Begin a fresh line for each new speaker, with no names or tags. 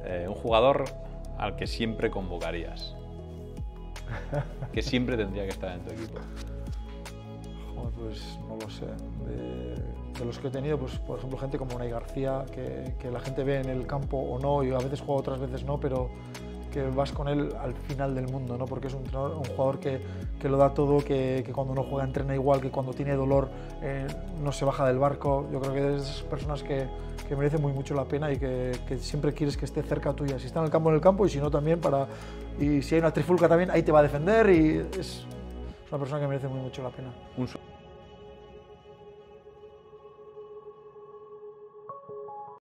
Un jugador al que siempre convocarías, que siempre tendría que estar en tu equipo.
Joder, pues no lo sé. De los que he tenido, pues por ejemplo, gente como Unai García, que la gente ve en el campo o no, y a veces juega, otras veces no, pero que vas con él al final del mundo, ¿no? Porque es un jugador que lo da todo, que cuando no juega entrena igual, que cuando tiene dolor no se baja del barco. Yo creo que es de esas personas que merecen mucho la pena y que siempre quieres que esté cerca tuya. Si está en el campo, y si no también, y si hay una trifulca también, ahí te va a defender, y es una persona que merece mucho la pena.